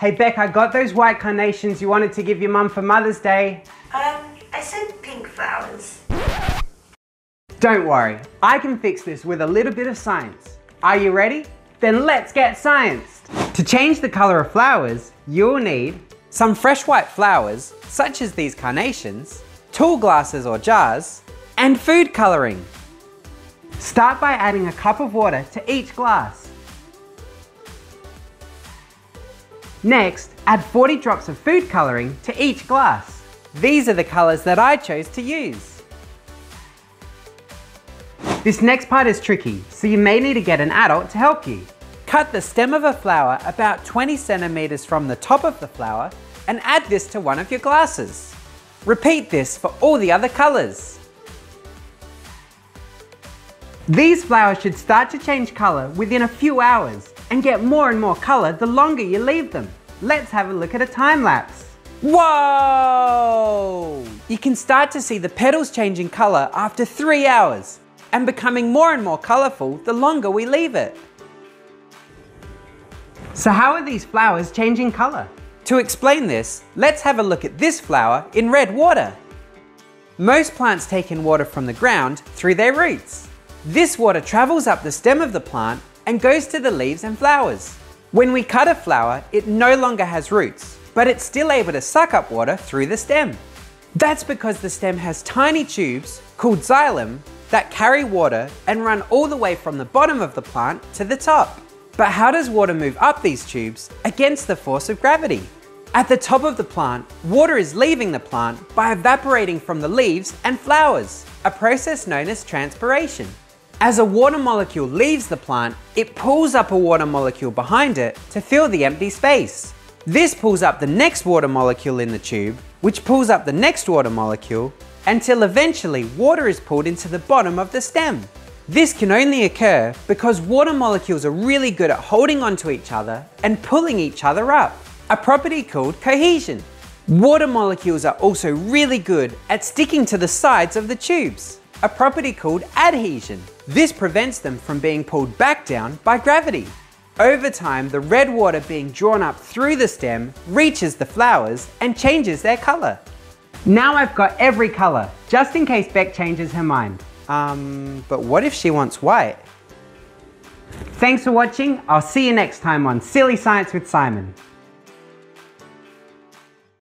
Hey Beck, I got those white carnations you wanted to give your mum for Mother's Day. I said pink flowers. Don't worry, I can fix this with a little bit of science. Are you ready? Then let's get scienced! To change the colour of flowers, you'll need some fresh white flowers, such as these carnations, tall glasses or jars, and food colouring. Start by adding a cup of water to each glass. Next, add 40 drops of food colouring to each glass. These are the colours that I chose to use. This next part is tricky, so you may need to get an adult to help you. Cut the stem of a flower about 20 centimeters from the top of the flower and add this to one of your glasses. Repeat this for all the other colours. These flowers should start to change colour within a few hours and get more and more colour the longer you leave them. Let's have a look at a time lapse. Whoa! You can start to see the petals changing colour after 3 hours and becoming more and more colourful the longer we leave it. So how are these flowers changing colour? To explain this, let's have a look at this flower in red water. Most plants take in water from the ground through their roots. This water travels up the stem of the plant and goes to the leaves and flowers. When we cut a flower, it no longer has roots, but it's still able to suck up water through the stem. That's because the stem has tiny tubes called xylem that carry water and run all the way from the bottom of the plant to the top. But how does water move up these tubes against the force of gravity? At the top of the plant, water is leaving the plant by evaporating from the leaves and flowers, a process known as transpiration. As a water molecule leaves the plant, it pulls up a water molecule behind it to fill the empty space. This pulls up the next water molecule in the tube, which pulls up the next water molecule, until eventually water is pulled into the bottom of the stem. This can only occur because water molecules are really good at holding onto each other and pulling each other up, a property called cohesion. Water molecules are also really good at sticking to the sides of the tubes, a property called adhesion. This prevents them from being pulled back down by gravity. Over time, the red water being drawn up through the stem reaches the flowers and changes their colour. Now I've got every colour, just in case Beck changes her mind. But what if she wants white? Thanks for watching. I'll see you next time on Silly Science with Simon.